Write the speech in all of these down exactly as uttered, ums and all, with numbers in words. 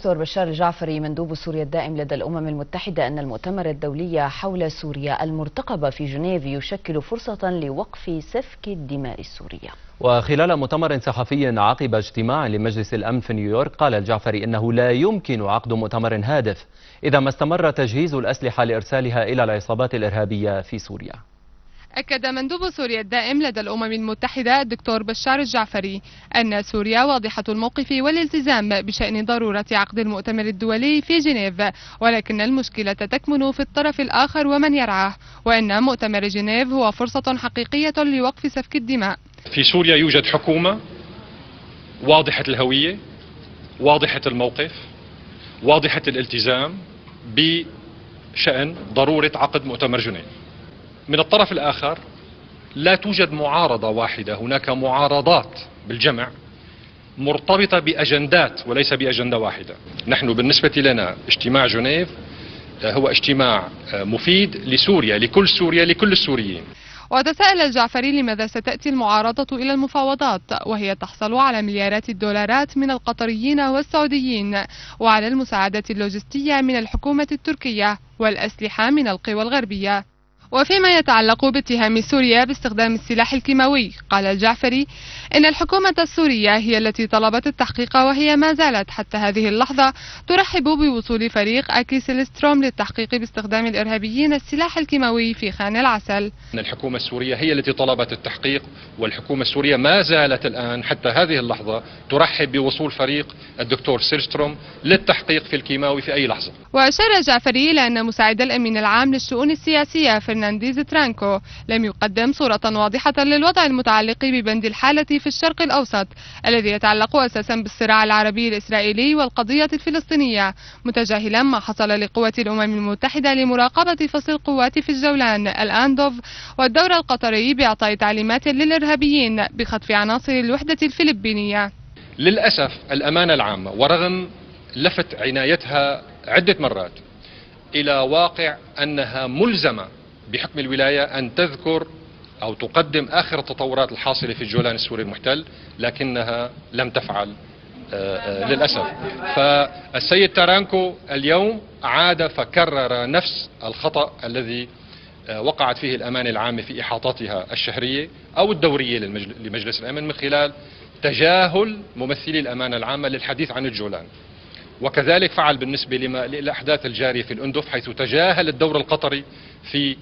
دكتور بشار الجعفري مندوب سوريا الدائم لدى الأمم المتحدة أن المؤتمر الدولي حول سوريا المرتقب في جنيف يشكل فرصة لوقف سفك الدماء السورية. وخلال مؤتمر صحفي عقب اجتماع لمجلس الأمن في نيويورك، قال الجعفري إنه لا يمكن عقد مؤتمر هادف إذا ما استمر تجهيز الأسلحة لإرسالها إلى العصابات الإرهابية في سوريا. أكد مندوب سوريا الدائم لدى الأمم المتحدة الدكتور بشار الجعفري أن سوريا واضحة الموقف والالتزام بشأن ضرورة عقد المؤتمر الدولي في جنيف، ولكن المشكلة تكمن في الطرف الآخر ومن يرعاه، وأن مؤتمر جنيف هو فرصة حقيقية لوقف سفك الدماء. في سوريا يوجد حكومة واضحة الهوية، واضحة الموقف، واضحة الالتزام بشأن ضرورة عقد مؤتمر جنيف. من الطرف الآخر لا توجد معارضة واحدة، هناك معارضات بالجمع مرتبطة بأجندات وليس بأجندة واحدة. نحن بالنسبة لنا اجتماع جنيف هو اجتماع مفيد لسوريا، لكل سوريا، لكل السوريين. وتساءل الجعفري لماذا ستأتي المعارضة إلى المفاوضات وهي تحصل على مليارات الدولارات من القطريين والسعوديين، وعلى المساعدة اللوجستية من الحكومة التركية والأسلحة من القوى الغربية. وفيما يتعلق باتهام سوريا باستخدام السلاح الكيماوي، قال الجعفري إن الحكومة السورية هي التي طلبت التحقيق، وهي ما زالت حتى هذه اللحظة ترحب بوصول فريق أكي سيلستروم للتحقيق باستخدام الإرهابيين السلاح الكيماوي في خان العسل. الحكومة السورية هي التي طلبت التحقيق، والحكومة السورية ما زالت الآن حتى هذه اللحظة ترحب بوصول فريق الدكتور سيلستروم للتحقيق في الكيماوي في أي لحظة. وأشار الجعفري إلى أن مساعد الأمين العام للشؤون السياسية فرنانديز ترانكو لم يقدم صورة واضحة للوضع المتعلق ببند الحالة في الشرق الأوسط الذي يتعلق أساسا بالصراع العربي الإسرائيلي والقضية الفلسطينية، متجاهلا ما حصل لقوات الأمم المتحدة لمراقبة فصل القوات في الجولان الأندوف والدور القطري بإعطاء تعليمات للإرهابيين بخطف عناصر الوحدة الفلبينية. للأسف الأمانة العامة ورغم لفت عنايتها عدة مرات إلى واقع أنها ملزمة بحكم الولاية أن تذكر أو تقدم آخر التطورات الحاصلة في الجولان السوري المحتل، لكنها لم تفعل للأسف. فالسيد تارانكو اليوم عاد فكرر نفس الخطأ الذي وقعت فيه الأمانة العامة في إحاطتها الشهرية أو الدورية لمجلس الأمن من خلال تجاهل ممثلي الأمانة العامة للحديث عن الجولان. وكذلك فعل بالنسبة للأحداث الجارية في الأندف، حيث تجاهل الدور القطري في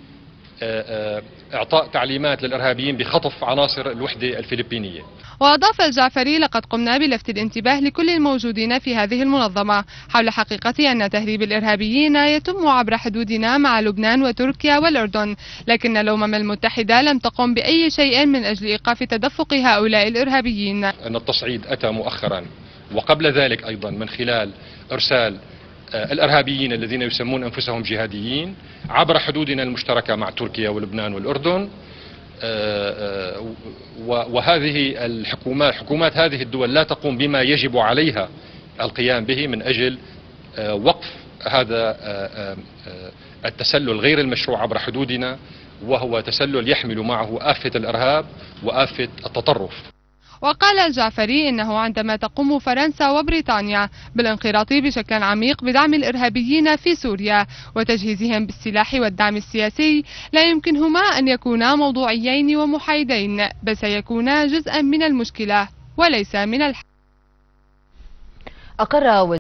إعطاء تعليمات للإرهابيين بخطف عناصر الوحدة الفلبينية. وأضاف الجعفري: لقد قمنا بلفت الانتباه لكل الموجودين في هذه المنظمة حول حقيقة أن تهريب الإرهابيين يتم عبر حدودنا مع لبنان وتركيا والأردن، لكن الأمم المتحدة لم تقم بأي شيء من أجل إيقاف تدفق هؤلاء الإرهابيين. أن التصعيد أتى مؤخرا وقبل ذلك أيضا من خلال إرسال الإرهابيين الذين يسمون أنفسهم جهاديين عبر حدودنا المشتركة مع تركيا ولبنان والأردن، وهذه الحكومات حكومات هذه الدول لا تقوم بما يجب عليها القيام به من أجل وقف هذا التسلل غير المشروع عبر حدودنا، وهو تسلل يحمل معه آفة الإرهاب وآفة التطرف. وقال الجعفري إنه عندما تقوم فرنسا وبريطانيا بالانخراط بشكل عميق بدعم الإرهابيين في سوريا وتجهيزهم بالسلاح والدعم السياسي، لا يمكنهما أن يكونا موضوعيين ومحايدين، بل سيكونا جزءا من المشكلة وليس من الحل. أقر